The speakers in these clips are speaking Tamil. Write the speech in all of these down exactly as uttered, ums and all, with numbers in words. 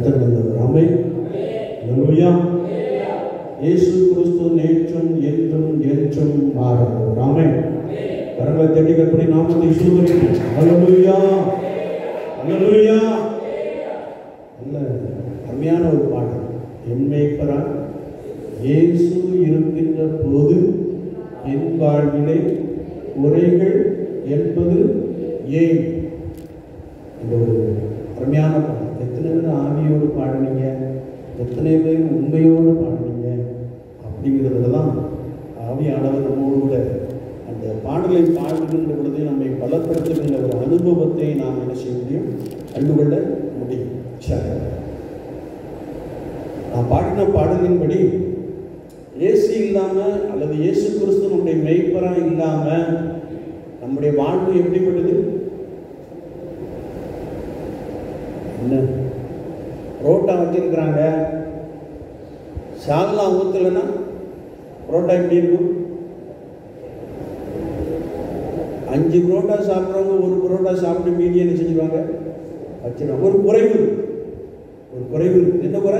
கர்த்தர் நல்லவர். ஆமென். அல்லேலூயா. இயேசு கிறிஸ்து நேற்றும் என்றும் என்றும் மாறாதவர். ஆமென். கரங்களை தட்டி கர்த்தருடைய நாமத்தை ஸ்தோத்திரிப்போம். அல்லேலூயா. அல்லேலூயா. நல்ல அருமையான ஒரு பாடல். என் மேய்ப்பராய் இயேசு இருக்கின்ற போது என் வாழ்விலே குறைகள் என்பது ஏன்? இந்த ஒரு அருமையான பாடல். எத்தனை பேர் ஆவியோடு பாடுனீங்க, எத்தனை பேர் உண்மையோடு பாடுனீங்க அப்படிங்கிறதுல தான் ஆவியானவர் நம்மோடு கூட அந்த பாடலை பாடுகின்ற பொழுது நம்மை பலப்படுத்துகின்ற ஒரு அனுபவத்தை நாம் என்ன செய்ய முடியும், கண்டுகொள்ள முடியும். சரி, நான் பாடின பாடலின்படி இயேசு இல்லாம அல்லது இயேசு கிறிஸ்து நம்முடைய மெய்ப்பரா இல்லாம நம்முடைய வாழ்வு எப்படிப்பட்டது? என்ன புரோட்டா வச்சிருக்கிறாங்க, சால்னா ஊத்தலைன்னா புரோட்டா எப்படி இருக்கும்? அஞ்சு புரோட்டா சாப்பிட்றவங்க ஒரு புரோட்டா சாப்பிட்டு மீதி என்ன செஞ்சுருவாங்க, வச்சிருவாங்க. ஒரு குறைவு ஒரு குறைவு என்ன குறை?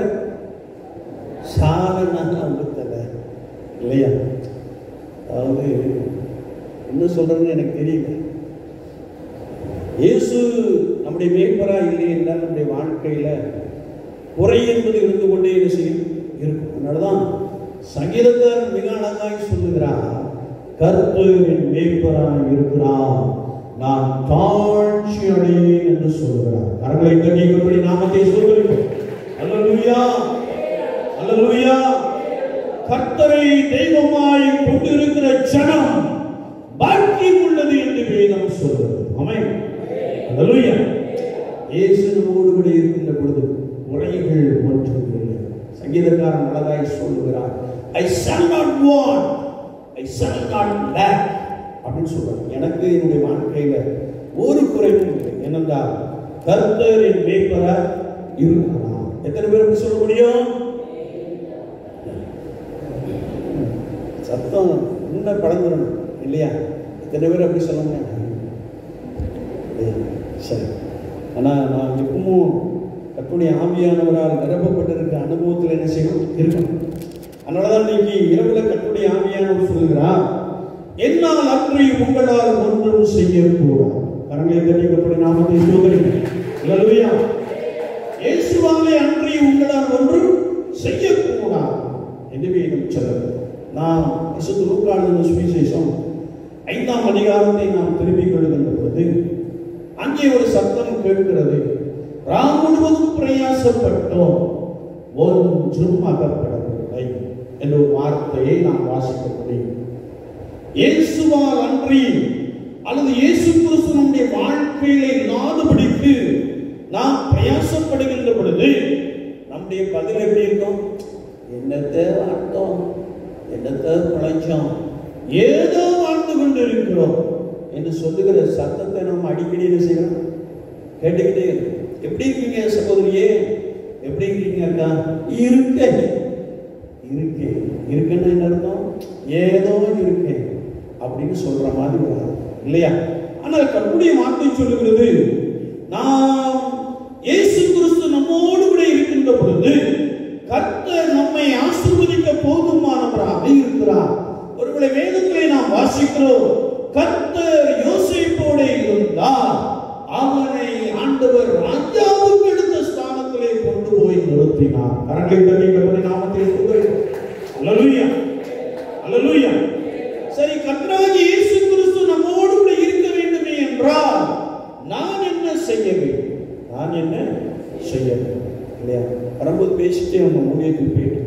சாலனா ஊத்தலை இல்லையா? அதாவது என்ன சொல்றதுன்னு எனக்கு தெரியல. இயேசு நம்முடைய மேய்ப்பரா இல்லை என்றால் நம்முடைய வாழ்க்கையில குறை என்பது இருந்து கொண்டே என்ன செய்யும் இருக்கும். அதனாலதான் சங்கீதக்காரன் மிக அழகாய் சொல்லுகிறார், கர்த்தரின் மேய்ப்பராய் இருக்கிறார், நான் தாழ்ச்சி அடையேன் என்று சொல்லுகிறார். கரங்களை தட்டி நாமத்தை சொல்லுகிறோம். அல்லேலூயா. அல்லேலூயா. கர்த்தரை தெய்வமாய் கொண்டிருக்கிற ஜனம் பாக்கியம் உள்ளது என்று வேதம் சொல்கிறது. ஆமென். அல்லேலூயா. இயேசு நம்மோடு கூட இருக்கின்ற பொழுது குறைகள் ஒன்றும் இல்லை. சங்கீதக்காரன் அழகாய் சொல்லுகிறார், I shall not want, I shall not lack அப்படின்னு சொல்றார். எனக்கு என்னுடைய வாழ்க்கையில ஒரு குறைவும் இல்லை. என்னென்றால் கர்த்தரின் மேய்ப்பராய் இருக்கிறார். எத்தனை பேர் அப்படி சொல்ல முடியும்? சத்தம் இன்னும் பழந்துடணும் இல்லையா? எத்தனை பேர் அப்படி சொல்ல முடியும்? சரி, ஆனால் நான் எப்பவும் கர்த்தருடைய ஆவியானவரால் நிரப்பப்பட்டிருக்கிற அனுபவத்தில் என்ன செய்யணும் இருக்கணும். அதனாலதான் இன்னைக்கு இரவுல கர்த்தருடைய ஆவியானவர் சொல்லுகிறார், என்னால் அன்றி உங்களால் ஒன்றும் செய்யக்கூடாது. கரங்களை தட்டி கர்த்தருடைய நாமத்தை ஸ்தோத்திரிக்கிறேன். அல்லேலூயா. இயேசுவாலே அன்றி உங்களால் ஒன்றும் செய்யக்கூடாது என்று வேதம் சொல்லுகிறது. நாம் பரிசுத்த லூக்கா எழுதின சுவிசேஷம் ஐந்தாம் அதிகாரத்தை நாம் திரும்பிக் கொள்கின்ற பொழுது அங்கே ஒரு சத்தம் கேட்கிறது, ராம் முழுவதும் பிரயாசப்பட்டோம் ஒன்றும் அகப்படவில்லை என்ற ஒரு வார்த்தையை நாம் வாசிக்க முடியும். இயேசுவால் அன்றி அல்லது இயேசு கிறிஸ்து நம்முடைய வாழ்க்கையிலே இல்லாதபடிக்கு நாம் பிரயாசப்படுகின்ற பொழுது நம்முடைய பதில் எப்படி இருக்கும்? என்னத்தை வாழ்த்தோம், என்னத்தை பிழைச்சோம், ஏதோ வாழ்ந்து கொண்டு இருக்கிறோம் என்று சொல்லுகிற சத்தத்தை நம்ம அடிக்கடி என்ன செய்யணும், கேட்டுக்கிட்டே இருக்கோம். எப்படி இருக்கீங்க சகோதரியே, எப்படி இருக்கீங்க அக்கா? இருக்க இருக்கே இருக்குன்னு என்ன அர்த்தம்? ஏதோ இருக்கேன் அப்படின்னு சொல்ற மாதிரி வராது இல்லையா? ஆனால் கர்த்தருடைய வார்த்தை சொல்லுகிறது, நாம் இயேசு கிறிஸ்து நம்மோடு கூட இருக்கின்ற பொழுது கர்த்தர் நம்மை ஆசீர்வதிக்க போதுமானவராக இருக்கிறார். ஒருவேளை வேதத்திலே நாம் வாசிக்கிறோம், கர்த்தர் யோசேப்போட இருந்தார், அவனை ஆண்டவர் ராஜாவுக்கு எடுத்த ஸ்தானத்திலே கொண்டு போய் நிறுத்தினார். கரங்களை தட்டி கர்த்தருடைய நாமத்தை ஸ்தோத்திரிக்கிறோம். அல்லேலூயா. அல்லேலூயா. சரி, கர்த்தராகிய இயேசு கிறிஸ்து நம்மோடு கூட இருக்க வேண்டுமே என்றால் நான் என்ன செய்ய வேண்டும்? நான் என்ன செய்ய வேண்டும் இல்லையா? வரும்போது பேசிட்டே அவங்க ஊழியத்துக்கு போயிட்டு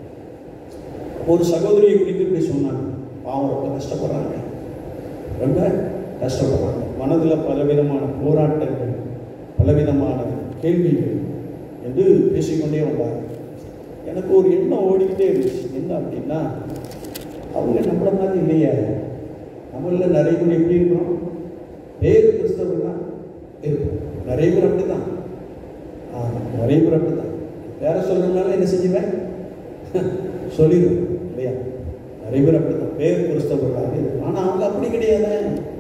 ஒரு சகோதரியை குறித்து இப்படி சொன்னாங்க. பாவம், ரொம்ப கஷ்டப்படுறாங்க, ரொம்ப கஷ்டப்படுறாங்க. மனதில் பலவிதமான போராட்டங்கள், பலவிதமான கேள்விகள் என்று பேசிக்கொண்டே வந்தாங்க. எனக்கு ஒரு எண்ணம் ஓடிக்கிட்டே இருந்துச்சு. என்ன அப்படின்னா, அவங்க நம்மள மாதிரி இல்லையா? நம்மள நிறைய பேர் எப்படி இருக்கிறோம்? பேர் கிறிஸ்தவர்கள் தான் இருக்கும். நிறைய பேர் அப்படிதான், நிறைய பேர் அப்படிதான். வேற சொல்றதுனால என்ன செஞ்சுவேன் சொல்லிடுவேன் இல்லையா? நிறைய பேர் அப்படிதான் பேர் கிறிஸ்தவர்களாக இருக்கும். ஆனால் அவங்க அப்படி கிடையாது.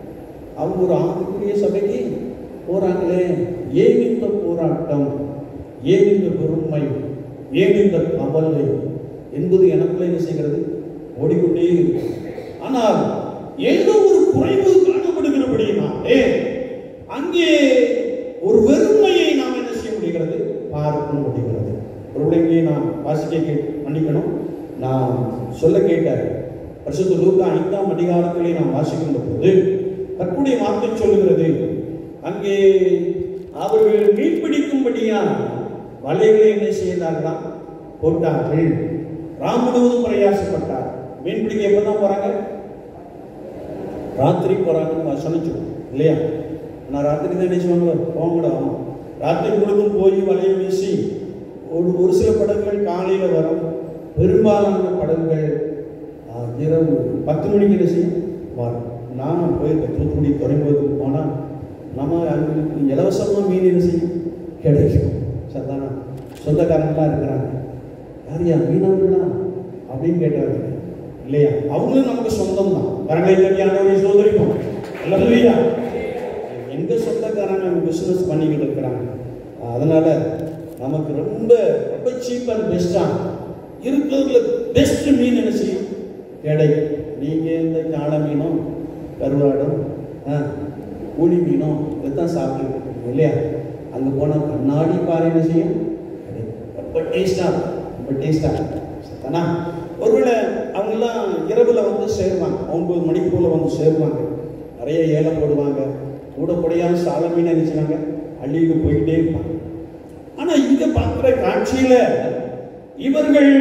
அவங்க ஒரு ஆண்டுக்குரிய சபைக்கு போறாங்களே. ஏன் இந்த போராட்டம் ஏன் இந்த பெருமை, ஏன் இந்த கவலை என்பது எனக்குள்ள என்ன செய்கிறது, ஓடிக்கொண்டே இருக்கு. ஆனால் ஏதோ ஒரு குறைவு காணப்படுகிறபடியினாலே அங்கே ஒரு வெறுமையை நாம் என்ன செய்ய முடிகிறது, பார்க்க முடிகிறது. ஒருவரையே நான் வாசிக்க கே மன்னிக்கணும், நான் சொல்ல கேட்டார். பரிசுத்த லூக்கா ஐந்தாம் அதிகாரத்திலே நாம் வாசிக்கின்ற போது கர்த்தருடைய வார்த்தை சொல்லுகிறது, அங்கே அவர்கள் மீன்பிடிக்கும்படியா வலைகளை என்ன செய்தார்களா, போட்டார்கள். ராம் முழுவதும் பிரயாசப்பட்டார். மீன்பிடிக்க எப்பதான் போறாங்க, ராத்திரி போறாங்கன்னு வசனிச்சு இல்லையா? நான் ராத்திரி தான் நினைச்சுவாங்க போங்கடா. ராத்திரி முழுவதும் போய் வலையை வீசி ஒரு ஒரு சில படகுகள் காலையில வரும், பெரும்பாலான படகுகள் இரவு பத்து மணிக்கு என்ன செய்யும் வரும். நான் போயிருக்கேன் தூத்துக்குடி துறைமுகத்துக்கு போனால் நம்ம அவங்களுக்கு இலவசமாக மீன் என்ன செய்யும் கிடைக்கும். சத்தானா சொந்தக்காரங்களாம் இருக்கிறாங்க, யாரையா மீனவர்களா அப்படின்னு கேட்டாங்க இல்லையா? அவங்களும் நமக்கு சொந்தம் தான். கரங்களை தட்டியானவரை சோதரிப்போம் இல்லையா? எங்க சொந்தக்காரங்க பிசினஸ் பண்ணிக்கிட்டு இருக்கிறாங்க. அதனால நமக்கு ரொம்ப ரொம்ப சீப் அண்ட் பெஸ்டா இருக்கிறதுல பெஸ்ட் மீன் என்ன செய்யும் கிடைக்கும். நீங்க இந்த காளை மீனும் கருவாடும் கூலி மீனும் இதுதான் சாப்பிட்டு இல்லையா? அங்கே போனால் கண்ணாடி பாறை என்ன செய்யும் கிடைக்கும். ரொம்ப டேஸ்டா ரொம்ப டேஸ்டா தானா? ஒருவேளை அவங்கெல்லாம் இரவுல வந்து சேருவாங்க, ஒன்பது மணிக்கு போல வந்து சேருவாங்க. நிறைய ஏலம் போடுவாங்க, கூடப்படியாக சால மீன் நினைச்சாங்க அள்ளிக்கு போயிட்டே இருப்பாங்க. ஆனா இங்க பார்க்கிற காட்சியில இவர்கள்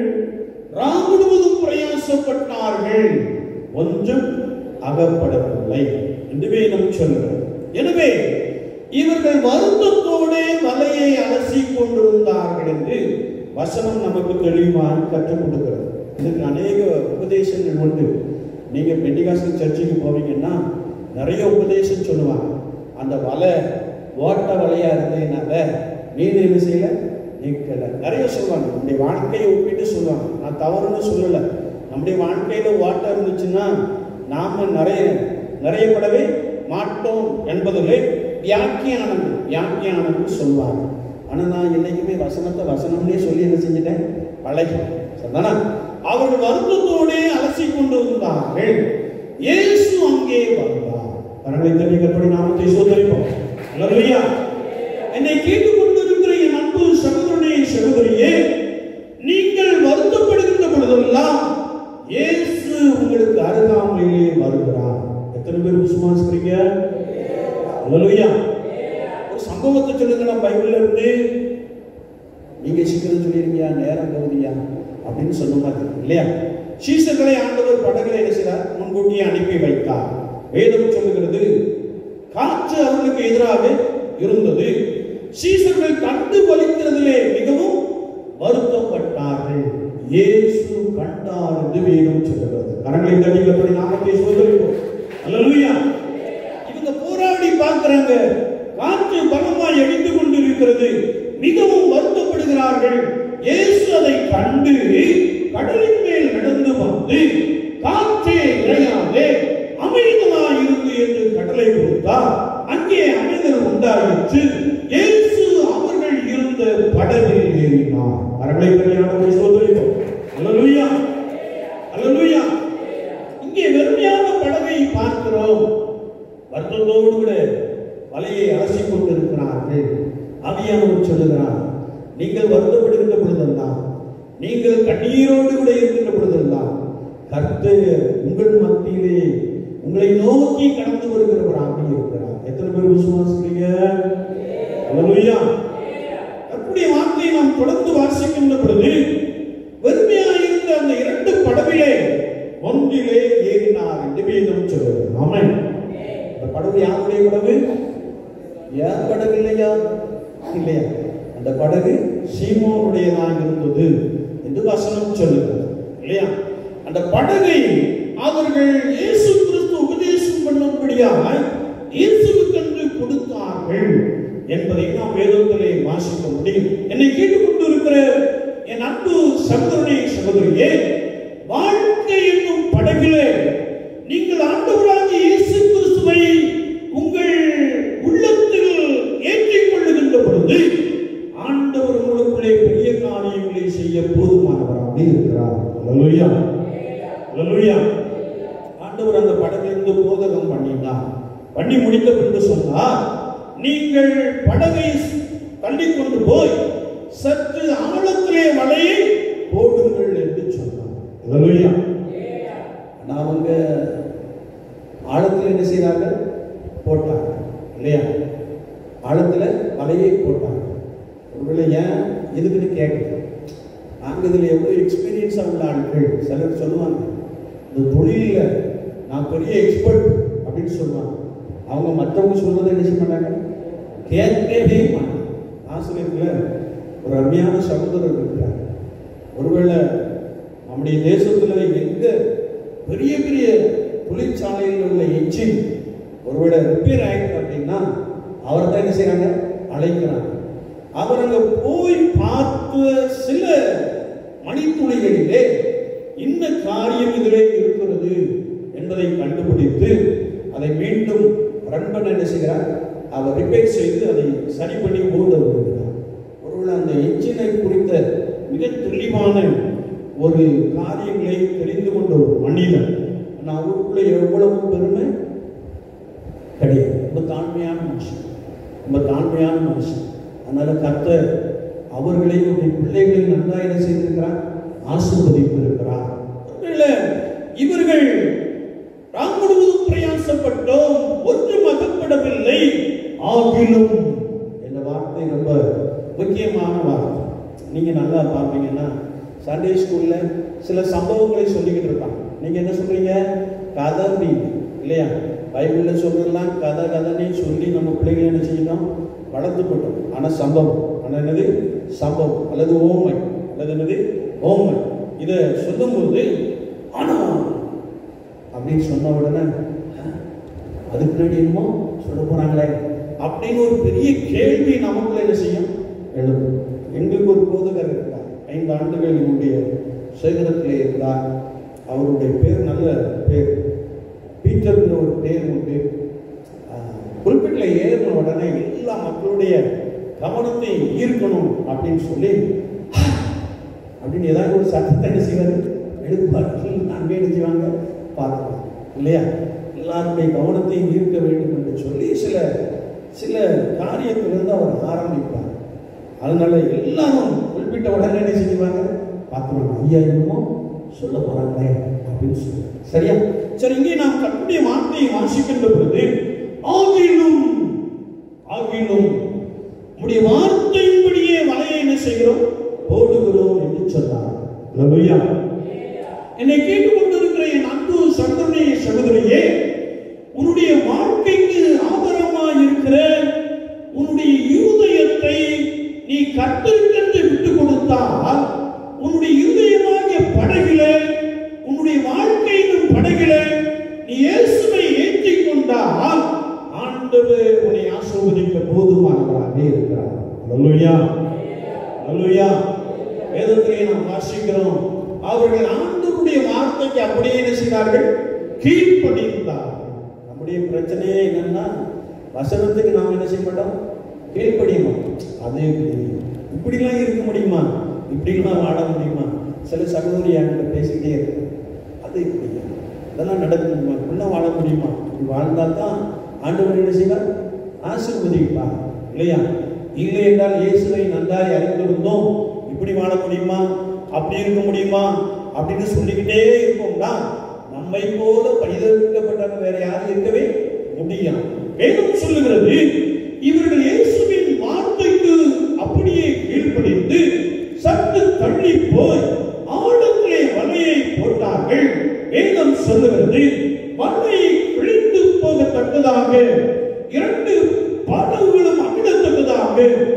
ராம் முழுவதும் பிரயாசப்பட்டார்கள், ஒன்றும் அகப்படவில்லை என்று வேதம் சொல்கிறது. எனவே இவர்கள் வருத்தத்தோடு வலையை அலசி கொண்டிருந்தார்கள் என்று வசனம் நமக்கு தெளிவாக கற்றுக் கொடுக்கிறது. இதுக்கு அநேக உபதேசங்கள் உண்டு. நீங்க பெண்டிகாஸ்டல் சர்ச்சுக்கு போவீங்கன்னா நிறைய உபதேசம் சொல்லுவாங்க. அந்த வலை ஓட்ட வலையா இருந்ததுனால மீன் என்ன செய்யல நிற்கல, நிறைய சொல்லுவாங்க. நம்முடைய வாழ்க்கையை ஒப்பிட்டு சொல்லுவாங்க. நான் தவறுன்னு சொல்லலை. நம்முடைய வாழ்க்கையில ஓட்ட இருந்துச்சுன்னா நாம நிறைய நிறையப்படவே மாட்டோம் என்பதிலே வியாக்கியானங்கள் வியாக்கியானங்கள் சொல்லுவாங்க. ஆனால் நான் என்னைக்குமே வசனத்தை வசனம்னே சொல்லி என்ன செஞ்சுட்டேன், பழகி சரிதானா? அவர்கள் வருத்தத்தோடே அலசி கொண்டு இருந்தார்கள். இயேசு அங்கே வந்தார். கரங்களை தட்டி கர்த்தருடைய நாமத்தை ஸ்தோத்திரிப்போம். அல்லேலூயா. என்னை கேட்டுக் கொண்டிருக்கிற என் அன்பு சகோதரனே சகோதரியே, நீங்கள் வருத்தப்படுகின்ற பொழுதெல்லாம் இயேசு உங்களுக்கு அருகாமையிலே வருகிறார். எத்தனை பேர் விசுவாசிக்கிறீங்க? அல்லேலூயா. ஒரு சம்பவத்தை சொல்லுங்க பைபிள்ல இருந்து. நீங்க சீக்கிரம் சொல்லிருக்கியா, நேரம் போகுதியா அப்படின்னு சொன்ன மாதிரி இல்லையா? சீசர்களை ஆண்டவர் படகுல என்ன செய்தார், முன்கூட்டியே அனுப்பி வைத்தார். வேதம் சொல்லுகிறது, காற்று அவர்களுக்கு எதிராக இருந்தது. சீசர்கள் கண்டு வலிக்கிறதிலே மிகவும் வருத்தப்பட்டார்கள். இயேசு கண்டார் என்று வேதம் சொல்லுகிறது. கரங்களை தட்டி கர்த்தருடைய நாமத்தை ஸ்தோத்திரிப்போம். அல்லேலூயா. இவங்க போராடி பார்க்கிறாங்க, காற்று பலமாய் அடித்து கொண்டிருக்கிறது, மிகவும் வருத்தப்படுகிறார்கள். இயேசு அதை கண்டு கடலின் மேல் நடந்து வந்து, காற்றே இறையாதே அமைதலாய் இருந்து என்று கடலை கொடுத்தார். அங்கே அமைதல் உண்டாயிற்று. இயேசு அவர்கள் இருந்த படகில் ஏறினார். கரங்களை தட்டி ஸ்தோத்திரிப்போம். அல்லேலூயா. அல்லேலூயா. இங்கே வெறுமையான படகை பார்க்கிறோம். வருத்தத்தோடு கூட வலையை அலசி கொண்டிருக்கிறார்கள். ஆவியானவர் சொல்லுகிறார், நீங்கள் வருத்தப்படுகின்ற பொழுதெல்லாம், நீங்கள் கண்ணீரோடு கூட இருக்கின்ற பொழுதெல்லாம் கர்த்தர் உங்கள் மத்தியிலே உங்களை நோக்கி கடந்து வருகிறவராக இருக்கிறார். எத்தனை பேர் விசுவாசிக்கிறீங்க? அல்லேலூயா. கர்த்தருடைய வார்த்தையை நாம் தொடர்ந்து வாசிக்கின்ற பொழுது வெறுமையாக இருந்த அந்த இரண்டு படவிலே ஒன்றிலே ஏறினார் என்று வேதம் சொல்லுகிறது. ஆமென். அந்த படகு யாருடைய படகு? யார் படகு? இல்லையா இல்லையா அந்த படகு சீமோனுடையதாக இருந்தது என்று வசனம் சொல்லுகிறது இல்லையா? அந்த படகை அவர்கள் இயேசு கிறிஸ்து உபதேசம் பண்ணும்படியாக இயேசுவுக்கென்று கொடுத்தார்கள் என்பதை நாம் வேதத்திலே வாசிக்க முடியும். என்னை கேட்டுக்கொண்டு இருக்கிற என் அன்பு சகோதரனே சகோதரியே, வாழ்க்கை என்னும் படகிலே நீங்கள் ஆண்டவராகிய இயேசு கிறிஸ்துவை உங்கள் உள்ளத்தில் ஏற்றிக் கொள்ளுகின்ற பொழுது ஆண்டவர் பண்ணி இருக்கிறார். அல்லேலூயா, அல்லேலூயா. ஆண்டவர் அந்த படகிலிருந்து போதகம் பண்ணினார். பண்ணி முடித்த பின்பு சொன்னார், நீங்கள் படகை தள்ளிக்கொண்டு போய் சற்று ஆழத்திலே வலையை போடுங்கள் என்று சொன்னார். அல்லேலூயா. அவங்க ஆழத்தில் என்ன செய்தார்கள்? போட்டாங்க இல்லையா? ஆழத்துல வலையை போட்டாங்க. ஒருவேளை ஏன் எதுக்குன்னு கேட்கல. நாங்கள் இதில் எவ்வளோ எக்ஸ்பீரியன்ஸாக உள்ள ஆட்கள் சிலர் சொல்லுவாங்க, இந்த தொழிலில் நான் பெரிய எக்ஸ்பர்ட் அப்படின்னு சொல்லுவாங்க. அவங்க மற்றவங்க சொல்றதை என்ன செய்ய மாட்டாங்க? கேட்கவே மாட்டாங்க. ஆசிரியர்கள் ஒரு அருமையான சகோதரர் இருக்கிறார். ஒருவேளை நம்முடைய தேசத்தில் எங்க பெரிய பெரிய தொழிற்சாலையில் உள்ள என்ஜின் ஒருவேளை ரிப்பேர் ஆயிடுச்சு அப்படின்னா அவர் தான் என்ன செய்யறாங்க? அழைக்கிறாங்க. அவர் அங்க போய் பார்த்த சில மணித்துளிகளிலே இந்த காரியம் இதிலே இருக்கிறது என்பதை கண்டுபிடித்து அதை மீண்டும் ரன் பண்ண என்ன செய்கிறார்? அவர் ரிப்பேர் செய்து அதை சரி பண்ணி ஓட வருகிறார். ஒருவேளை அந்த என்ஜினை குறித்த மிக தெளிவான ஒரு காரியங்களை தெரிந்து கொண்ட ஒரு மனிதன் அவருக்குள்ள எவ்வளவு பெருமை கிடையாது. ரொம்ப தாழ்மையான மனுஷன், ரொம்ப தாழ்மையான மனுஷன். அதனால கர்த்தர் அவர்களையும் பிள்ளைகளையும் நன்றாக என்ன செய்திருக்கிறார்? ஆசீர்வதித்து இருக்கிறார். இவர்கள் நாம் முழுவதும் பிரயாசப்பட்டோம், ஒன்றும் அகப்படவில்லை, ஆகிலும் என்ற வார்த்தை ரொம்ப முக்கியமான வார்த்தை. நீங்க நல்லா பார்ப்பீங்கன்னா சண்டே ஸ்கூல்ல சில சம்பவங்களை சொல்லிக்கிட்டு இருப்பாங்க. நீங்க என்ன சொல்றீங்க? கதை இல்லையா? பைபிள்ல சொல்றதெல்லாம் கதை கதைன்னு சொல்லி நம்ம பிள்ளைகளை என்ன செய்யணும்? வளர்த்துப்பட்டோம். ஆனா சம்பவம், ஆனா என்னது? சம்பவம் அல்லது ஓமை அல்லது என்னது? ஓமை. இதை சொல்லும் போது ஆனா அப்படின்னு சொன்ன உடனே அதுக்கு முன்னாடி என்னமோ சொல்ல போறாங்களே அப்படின்னு ஒரு பெரிய கேள்வி நமக்குள்ள என்ன செய்யும்? எழுதும். எங்களுக்கு ஒரு போதகர் இருந்தார், ஐந்து ஆண்டுகள் என்னுடைய சேகரத்திலே இருந்தார். அவருடைய பேர் நல்ல பேர், பீட்டர்ங்கிற ஒரு பேர் உண்டு. குறிப்பிட்ட ஏறின உடனே எல்லா மக்களுடைய கவனத்தை ஈர்க்கணும் அப்படின்னு சொல்லி அப்படின்னு ஏதாவது ஒரு சட்டத்தை என்ன செய்வாரு? எடுப்பார்கள். நான் என்ன செய்வாங்க? பார்க்கலாம் இல்லையா? எல்லாருடைய கவனத்தையும் ஈர்க்க வேண்டும் என்று சொல்லி சில சில காரியத்திலிருந்து அவர் ஆரம்பிப்பார். அதனால எல்லாரும் குறிப்பிட்ட உடனே என்ன செய்வாங்க? பார்க்கலாம், ஐயா என்னமோ சொல்ல போறாங்களே அப்படின்னு சொல்லி. சரியா? சரி, இங்கே நாம் கர்த்தருடைய வார்த்தையை வாசிக்கின்ற பொழுது ஆகிலும் ஆகிலும் உம்முடைய வார்த்தையின்படியே வலையை என்ன செய்கிறோம்? போடுகிறோம் என்று சொன்னார். அல்லேலூயா. என்னை கேட்டுக்கொண்டிருக்கிற என் அன்பு சகோதரனே, சகோதரியே, உன்னுடைய வாழ்க்கைக்கு ஆதாரமாக இருக்கிற உன்னுடைய இருதயத்தை நீ கர்த்தருக்கு விட்டு கொடுத்தால், உன்னுடைய இருதயமாகிய படகில, உன்னுடைய வாழ்க்கையின் படகில நீ இயேசுவை ஏற்றிக் கொண்டால் ஆண்டவர் உன்னை ஆசீர்வதிக்க போதுமானவராக இருக்கிறார். அல்லேலூயா, அல்லேலூயா. வேதத்திலே நாம் வாசிக்கிறோம், அவர்கள் ஆண்டவருடைய வார்த்தைக்கு அப்படியே என்ன செய்தார்கள்? கீழ்ப்படிந்தார்கள். நம்முடைய பிரச்சனையே என்னன்னா, வசனத்துக்கு நாம் என்ன செய்ய மாட்டோம்? கீழ்ப்படிய மாட்டோம். அதே இப்படிலாம் இருக்க முடியுமா? இப்படிலாம் வாழ முடியுமா? சில சகோதரி என்கிட்ட பேசிக்கிட்டே இருக்கு, அது இப்படி இதெல்லாம் நடக்க முடியுமா? இப்படிலாம் வாழ முடியுமா? இப்படி வாழ்ந்தால் தான் ஆண்டவர் என்ன செய்வார்? ஆசீர்வதிப்பார் இல்லையா? இல்லை என்றால் இயேசுவை நன்றாய் அறிந்திருந்தோம், இப்படி வாழ முடியுமா? அப்படி இருக்க முடியுமா அப்படின்னு சொல்லிக்கிட்டே இருக்கோம்னா நம்மை போல பரிதவிக்கப்பட்டவங்க வேற யாரும் இருக்கவே முடியாது. வேதம் சொல்லுகிறது, இவர்கள் இயேசுவின் வார்த்தைக்கு அப்படியே கீழ்ப்படிந்து சற்று தள்ளி போய் ஆழத்திலே வலையை போட்டார்கள். வேதம் சொல்லுகிறது, வலை கிழிந்து போகத்தக்கதாக இரண்டு படகுகளும் அமிடத்தக்கதாக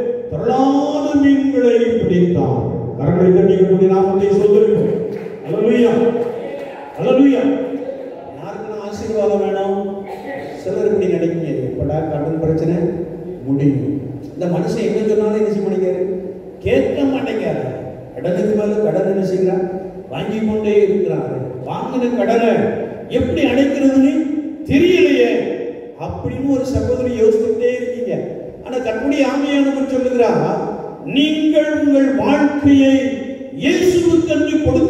திரளான மீன்களை பிடித்தார்கள். கரங்களை தட்டி நாமத்தை சொல்லுங்கள். அல்லேலூயா, அல்லேலூயா. யாருக்கு ஆசீர்வாதம் வேணும்? சிலர் இப்படி நினைக்கிறீங்க, எப்படா கடன் பிரச்சனை முடியும்? இந்த மனுஷன் என்ன சொன்னாலும் என்ன செய்ய மாட்டேங்காரு? கேட்க மாட்டேங்காரு. கடனுக்கு மேல கடன் என்ன செய்கிறார்? வாங்கி கொண்டே இருக்கிறார். வாங்கின கடனை எப்படி அடைக்கிறதுன்னு தெரியலையே அப்படின்னு ஒரு சகோதரி யோசிச்சுட்டே இருக்கீங்க. ஆனா கர்த்தருடைய ஆவியானவர் சொல்லுகிறார், நீங்கள் உங்கள் வாழ்க்கையை இயேசுவுக்கு கொடுத்து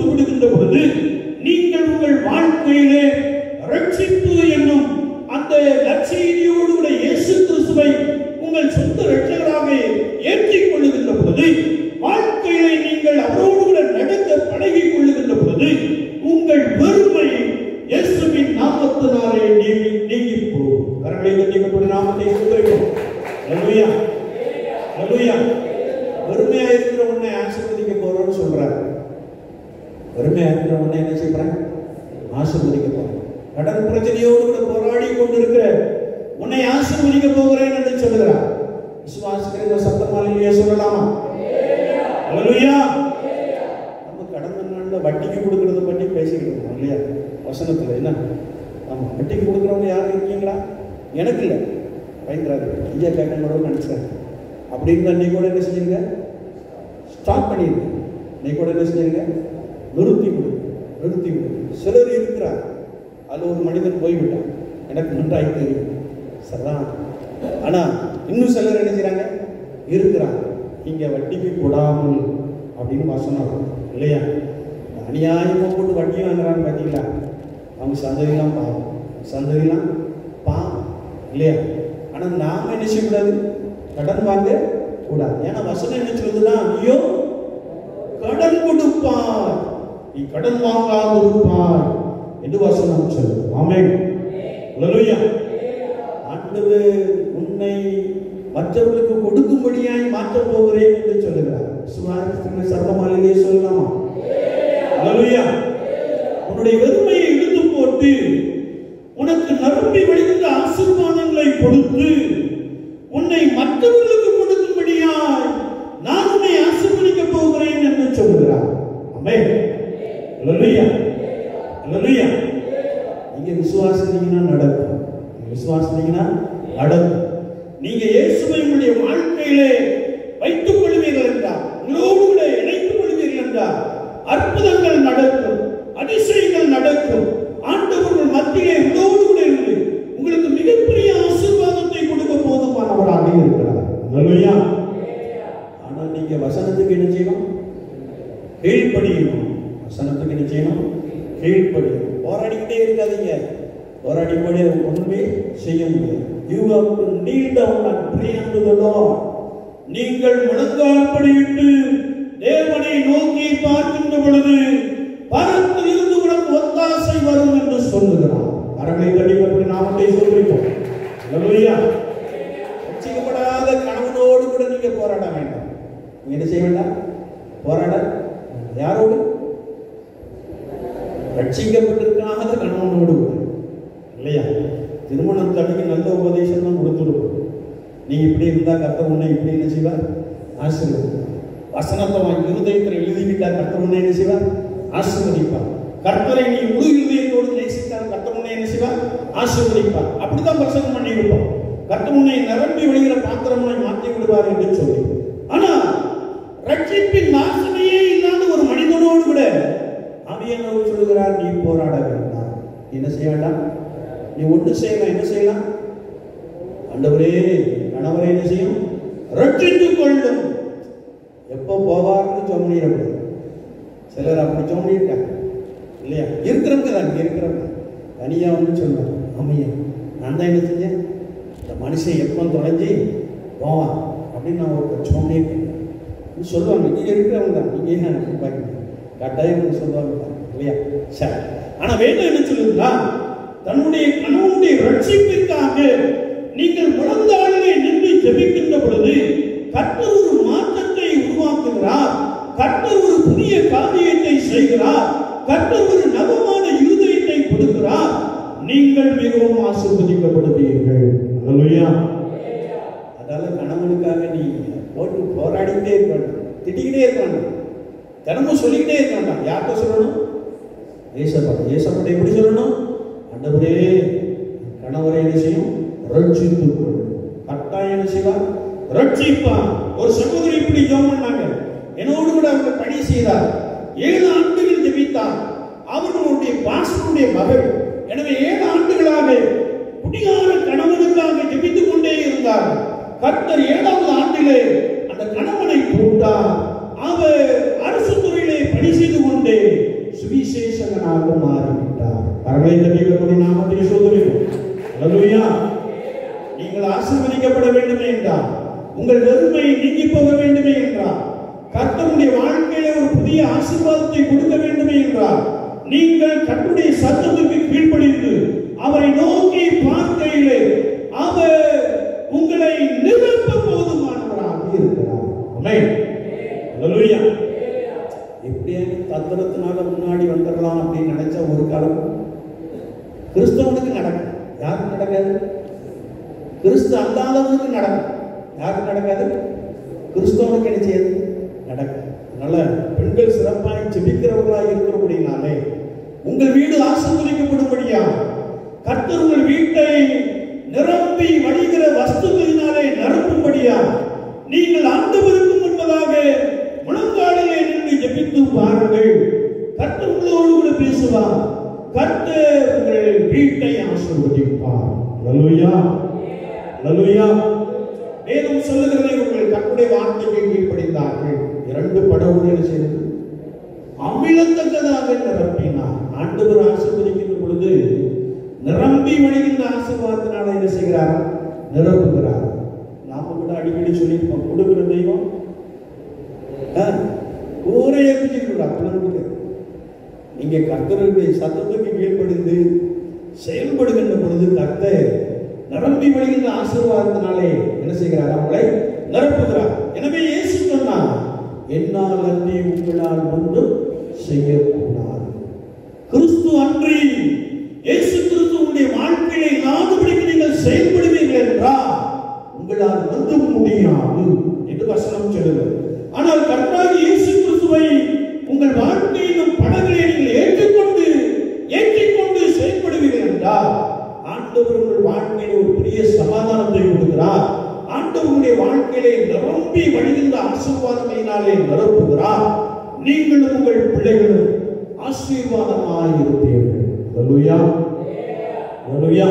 சொல்லுகின்ற பொழுது நீங்கள் உங்கள் வாழ்க்கையிலே ரட்சிப்பு என்னும் அந்த நற்செய்தியோடு கூட இயேசு கிறிஸ்துவை உங்கள் சொந்த இரட்சகராக ஏற்றிக் கொள்ளுகின்ற பொழுது, வாழ்க்கையிலே நீங்கள் அவரோடு கூட நடக்க பழகிக் கொள்ளுகின்ற பொழுது உங்கள் வெறுமை இயேசுவின் நாமத்தினாலே நீங்கி போகும். கரங்களை தட்டி நாமத்தை சொல்லுகிறோம். அல்லேலூயா, அல்லேலூயா. வெறுமையா இருக்கிற உன்னை ஆசீர்வதிக்க போறோம்னு சொல்றாங்க. வெறுமையா இருக்கிற உன்னை என்ன செய்யறாங்க? ஆசீர்வதிக்க போறோம். கடன் பிரச்சனையோடு கூட போராடி கொண்டிருக்கிற உன்னை ஆசீர்வதிக்க போகிறேன் என்று சொல்லுகிறார். விசுவாசிக்கிற சத்தமாலேயே சொல்லலாமா? அல்லேலூயா. நம்ம கடன் நாள்ல வட்டிக்கு கொடுக்கறத பற்றி பேசிக்கிட்டு இருக்கோம் இல்லையா? வசனத்துல என்ன? ஆமா, வட்டிக்கு கொடுக்குறவங்க யாரும் இருக்கீங்களா? எனக்கு இல்லை, பயங்கராது ஐயா கேட்கக்கூட நினைச்சாங்க. அப்படின்னு நீ கூட என்ன செஞ்சிருங்க? ஸ்டாப் பண்ணிருங்க. நீ கூட என்ன செஞ்சிருங்க? நிறுத்தி கொடுங்க, நிறுத்தி கொடுங்க. சிலர் இருக்கிறார், அது ஒரு மனிதன் போய்விட்டான், எனக்கு நன்றாய் தெரியும், சரிதான். ஆனா இன்னும் சிலர் என்ன செய்றாங்க? இருக்கிறாங்க. இங்க வட்டிக்கு கொடாமல் அப்படின்னு வசனம் இல்லையா? அநியாயமா போட்டு வட்டி வாங்குறான்னு பார்த்தீங்களா? அவங்க சந்ததியெல்லாம் பாவம், சந்ததியெல்லாம் பாவம் இல்லையா? ஆனா நாம என்ன செய்யக்கூடாது? கடன் வாங்க கூடாது. ஏன்னா வசனம் என்ன சொல்லுதுன்னா, ஐயோ கடன் கொடுப்பார், நீ கடன் வாங்காது இருப்பார் என்று வசனம் சொல்லுது. ஆமென், அல்லேலூயா. ஆண்டவர் உன்னை மற்றவர்களுக்கு கொடுக்கும்படியாய் மாற்ற போகிறேன் என்று சொல்லுகிறார். சுவாரஸ்யமான சத்தமாலேயே சொல்லலாமா? அல்லேலூயா. உன்னுடைய வெறுமையை இழுத்து போட்டு உனக்கு நிரம்பி வழிகின்ற ஆசீர்வாதங்களை கொடுத்து உன்னை மற்றவர்களுக்கு கொடுக்கும்படியாய் நான் உன்னை ஆசீர்வதிக்க போகிறேன் என்று சொல்லுகிறார். ஆமென், அல்லேலூயா, அல்லேலூயா. நீங்க விசுவாசித்தீங்கன்னா நடக்கும், விசுவாசித்தீங்கன்னா நடக்கும். நீங்க இயேசுவை உங்களுடைய வாழ்க்கையிலே வைத்துக் கொள்வீர்கள் என்றால், உங்களோடு கூட இணைத்துக் கொள்வீர்கள் என்றால் அற்புதங்கள் நடக்கும், அதிசயங்கள் நடக்கும். ஆண்டவர்கள் மத்தியிலே உங்களோடு கூட இருந்து உங்களுக்கு மிகப்பெரிய ஆசீர்வாதத்தை கொடுக்க போதுமானவராக இருக்கிறார். அல்லேலூயா. ஆனா நீங்க வசனத்துக்கு என்ன செய்யணும்? கீழ்ப்படியணும். வசனத்துக்கு என்ன செய்யணும்? கீழ்ப்படியணும். போராடிக்கிட்டே இருக்காதீங்க. போராடி போய் ஒன்றுமே செய்ய முடியாது. You have to kneel down and pray unto the Lord. நீங்கள் முழங்கால் படியிட்டு தேவனை நோக்கி பார்க்கின்ற பொழுது பரத்திலிருந்து உனக்கு ஒத்தாசை வரும் என்று சொல்லுகிறார். கரங்களை தட்டி நாமத்தை சொல்லிப்போம். அல்லேலூயா. ரட்சிக்கப்படாத கணவனோடு கூட நீங்க போராட வேண்டாம். நீங்க என்ன செய்ய வேண்டாம்? போராட யாரோடு? ரட்சிக்கப்பட்டிருக்காத கணவனோடு இல்லையா? திருமணம் தடுக்க நல்ல உபதேசம் தான் கொடுத்துருவோம். நீ இப்படி இருந்தா கர்த்தர் உன்னை இப்படி என்ன செய்வார்? ஆசீர்வதிப்பார். வசனத்தை வாங்கி இருதயத்தில் எழுதிக்கிட்டா கர்த்தர் உன்னை என்ன செய்வார்? ஆசீர்வதிப்பார். கர்த்தரை நீ முழு இருதயத்தோடு நேசித்தால் கர்த்தர் உன்னை என்ன செய்வார்? ஆசீர்வதிப்பார். அப்படிதான் பிரசங்கம் பண்ணி இருப்போம். கர்த்தர் உன்னை நிரம்பி விடுகிற பாத்திரமாய் மாற்றி விடுவார் என்று சொல்லி. ஆனா ரட்சிப்பின் வாசனையே இல்லாத ஒரு மனிதனோடு கூட ஆவியானவர் சொல்லுகிறார், நீ போராட வேண்டாம். என்ன செய்ய வேண்டாம்? நீ ஒன்று செய்யலாம். என்ன செய்யலாம்? ஆண்டவரே கணவரை என்ன செய்யும்? ரட்சித்துக் கொள்ளும். எப்போ போவார்னு சொன்னீங்க. சிலர் அப்படி சொன்னிருக்காங்க இல்லையா? இருக்கிறவங்க தான் இருக்கிறவங்க தனியா வந்து சொல்லுவாங்க, ஆமையா நான் தான் என்ன செஞ்சேன், இந்த மனுஷன் எப்போ தொலைஞ்சி போவான் அப்படின்னு நான் ஒரு சொன்னிருக்கேன் சொல்லுவாங்க. நீங்க இருக்கிறவங்க தான், நீங்க என்ன பாருங்க கட்டாயம் சொல்லுவாங்க இல்லையா? சரி. ஆனா வேணும் என்ன சொல்லுதுன்னா, தன்னுடைய கணவனுடைய ரட்சிப்பிற்காக நீங்கள் முழந்தாளிலே நின்று ஜெபிக்கின்ற பொழுது கர்த்தர் ஒரு மாற்றத்தை உருவாக்குகிறார். கர்த்தர் ஒரு புதிய காரியத்தை செய்கிறார். கர்த்தர் ஒரு நவமான இருதயத்தை கொடுக்கிறார். நீங்கள் மிகவும் ஆசீர்வதிக்கப்படுவீர்கள். அல்லேலூயா. அதால கணவனுக்காக நீ போட்டு போராடிக்கிட்டே இருக்க வேண்டாம், திட்டிக்கிட்டே இருக்க வேண்டாம், தினமும் சொல்லிக்கிட்டே இருக்க வேண்டாம். யார்கிட்ட சொல்லணும்? ஏசப்பா. ஏசப்பா எப்படி சொல்லணும்? ஆண்டவரே கணவரை என்ன செய்யும்? ரட்சித்துக் கொள்ளும். கட்டாயம் என்ன செய்வார்? ரட்சிப்பார். ஒரு சகோதரி இப்படி ஜெபம் பண்ணாங்க, என்னோடு கூட அவங்க பணி செய்தார். ஏழு ஆண்டுகள் ஜெபித்தார். அவர்களுடைய பாஸ்டருடைய மகள். எனவே ஏழு ஆண்டுகளாக குடிகார கணவனுக்காக ஜெபித்துக் கொண்டே இருந்தார். கர்த்தர் ஏழாவது ஆண்டிலே அந்த கணவனை கூட்டார். அவர் அரசு துறையிலே பணி செய்து கொண்டே சுவி மனுஷனாக மாறிவிட்டார். பரவாயில்லை, இந்த தேவனுடைய நாமத்தை சோதரிக்கும். அல்லேலூயா. நீங்கள் ஆசீர்வதிக்கப்பட வேண்டுமே என்றால், உங்கள் வெறுமை நீங்கி போக வேண்டுமே என்றால், கர்த்தருடைய வாழ்க்கையில ஒரு புதிய ஆசீர்வாதத்தை கொடுக்க வேண்டுமே என்றால், நீங்கள் கர்த்தருடைய சத்தத்துக்கு கீழ்ப்படிந்து அவரை நோக்கி பார்க்கையிலே அவர் உங்களை நிரப்ப போதுமானவராக இருக்கிறார். ஆமென். அல்லேலூயா. எப்படியாவது தத்திரத்தினால முன்னாடி வந்துடலாம் அப்படின்னு நினைச்சா ஒரு காலம் கிறிஸ்தவனுக்கு நடக்கும். யாருக்கு நடக்காது? கிறிஸ்து அல்லாதவனுக்கு நடக்கும். யாருக்கு நடக்காது? கிறிஸ்தவனுக்கு என்ன செய்யாது? நடக்கும். அதனால பெண்கள் சிறப்பாக ஜெபிக்கிறவர்களாக இருக்கிறபடினாலே உங்கள் வீடு ஆசீர்வதிக்கப்படும்படியா கர்த்தர் உங்கள் வீட்டை நிரம்பி வழிகிற வஸ்துக்களினாலே நிரப்பும்படியா நீங்கள் ஆண்டவருக்கு முன்பதாக முழங்காலிலே நின்று ஜெபித்து பாருங்கள். கர்த்தர் உங்களோடு கூட பேசுவார். கர்த்தர் உங்கள் வீட்டை ஆசீர்வதிப்பார். அல்லேலூயா. அல்லேலூயா. வேதம் சொல்லுகிறதை உங்கள் கர்த்தருடைய வார்த்தைக்கு கீழ்ப்படிந்தார்கள். இரண்டு படகுகள் செய்து அமிழத்தக்கதாக நிரப்பினார். ஆண்டவர் ஆசீர்வதிக்கின்ற பொழுது நிரம்பி வழிகின்ற ஆசீர்வாதத்தினால என்ன செய்கிறார்? நிரப்புகிறார். நாம கூட அடிக்கடி சொல்லியிருப்போம், கொடுக்கிற தெய்வம் ஊரையே பிடிச்சிருக்கிறார். நீங்க கர்த்தருடைய சத்தத்துக்கு கீழ்ப்படிந்து செயல்படுகின்ற பொழுது கர்த்தர் நிரம்பி வழிகின்ற ஆசீர்வாதத்தினாலே என்ன செய்கிறார்? அவங்களை நிரப்புகிறார். எனவே இயேசு சொன்னார், என்னால் அன்றி உங்களால் ஒன்றும் செய்யக்கூடாது. கிறிஸ்து அன்றி இயேசு கிறிஸ்துவுடைய வாழ்க்கையை இல்லாதபடிக்கு நீங்கள் செயல்படுவீர்கள் என்றால் உங்களால் ஒன்றும் முடியாது என்று வசனம் சொல்லுகிறது. ஆனால் கர்த்தராகிய இயேசு கிறிஸ்துவை உங்கள் வாழ்க்கையிலும் படங்களை நீங்கள் ஏற்றுக்கொண்டு ஏற்றிக்கொண்டு செயல்படுவீர்கள் என்றால் ஆண்டவர் உங்கள் வாழ்க்கையில் ஒரு பெரிய சமாதானத்தை கொடுக்கிறார். ஆண்டவருடைய வாழ்க்கையிலே நிரம்பி வழிகின்ற ஆசீர்வாதங்களினாலே நிரப்புகிறார். நீங்களும் உங்கள் பிள்ளைகளும் ஆசீர்வாதமாய் இருப்பீர்கள். அல்லேலூயா. அல்லேலூயா.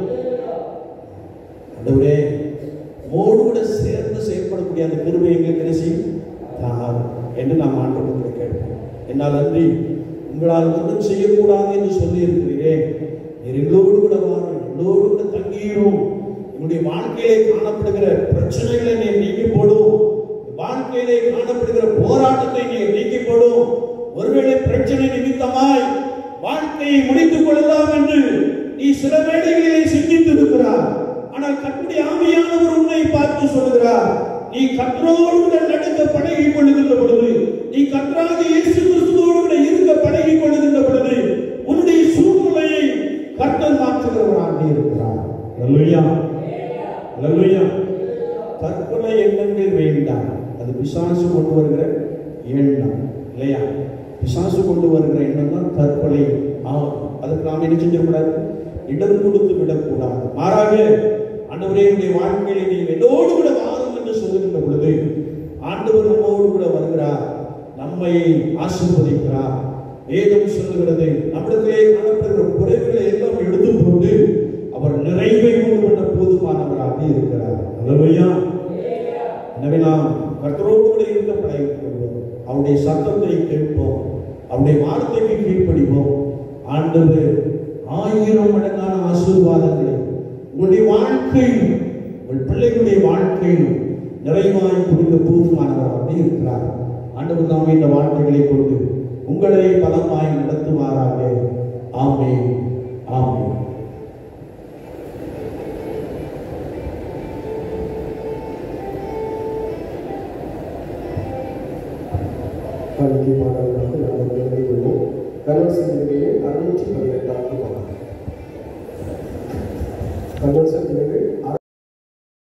ஆண்டவரே, மோடு கூட சேர்ந்து செயல்படக்கூடிய அந்த கிருபை எங்களுக்கு என்ன செய்யும் என்று நாம் ஆண்டவரை கேட்போம். என்னால் அன்றி உங்களால் ஒன்றும் செய்யக்கூடாது என்று சொல்லி இருக்கிறீரே, எங்களோடு கூட வாரும், எங்களோடு கூட தங்கிடும். என்னுடைய வாழ்க்கையிலே காணப்படுகிற பிரச்சனைகளை நீ நீக்கி போடும். வாழ்க்கையிலே காணப்படுகிற போராட்டத்தை நீ நீக்கி போடும். ஒருவேளை பிரச்சனை நிமித்தமாய் வாழ்க்கையை முடித்துக் கொள்ளலாம் என்று நீ சில வேளைகளிலே சிந்தித்து இருக்கிறார். ஆனால் கர்த்தருடைய ஆவியானவர் உன்னை பார்த்து சொல்கிறார், நீ கர்த்தரோடு கூட நடக்க பழகிக் கொள்ளுகின்ற பொழுது, நீ கர்த்தராகிய இயேசு கிறிஸ்துவோடு கூட இருக்க பழகிக் கொள்ளுகின்ற பொழுது உன்னுடைய சூழ்நிலையை கர்த்தர் மாற்றுகிறவராக இருக்கிறார். அல்லேலூயா. அல்லேலூயா. தற்கொலை எண்ணங்கள் வேண்டாம். அது பிசாசு கொண்டு வருகிற எண்ணம் இல்லையா? பிசாசு கொண்டு வருகிற எண்ணம் தான் தற்கொலை ஆகும். அதுக்கு நாம் என்ன செஞ்சிடக்கூடாது? இடம் கொடுத்து விடக்கூடாது. மாறாக ஆண்டவரே, என்னுடைய வாழ்க்கையிலே நீ என்னோடு கூட வாரும் என்று சொல்லுகின்ற பொழுது ஆண்டவர் நம்மோடு கூட வருகிறார், நம்மை ஆசீர்வதிக்கிறார். வேதம் சொல்லுகிறது, நம்மிடத்திலே காணப்படுகிற குறைகளை எல்லாம் எடுத்து போட்டு அவர் நிறைவை கொண்டு கொண்ட போதுமானவராக இருக்கிறார். அல்லேலூயா. எனவே நாம் கர்த்தரோடு கூட இருக்க பழகிக் கொள்வோம். அவருடைய சத்தத்தை கேட்போம். அவருடைய வார்த்தைக்கு கீழ்ப்படிவோம். ஆண்டவர் ஆயிரம் மடங்கான ஆசீர்வாதங்களை உங்களுடைய வாழ்க்கையில், உங்கள் பிள்ளைகளுடைய வாழ்க்கையில் நிறைவாய் கொடுக்க போதுமானவராக இருக்கிறார். ஆண்டவர் தாமே இந்த வாழ்க்கைகளை கொண்டு உங்களை பலமாய் நடத்துவாராக. ஆமென். ஆமென். காணிக்கை பாடல்களாக நாங்கள் நிறைவேறுவோம். கன்வர்சன் நிலையை அறுநூற்றி பதினெட்டாவது பாடல். கன்வர்சன் நிலைகள்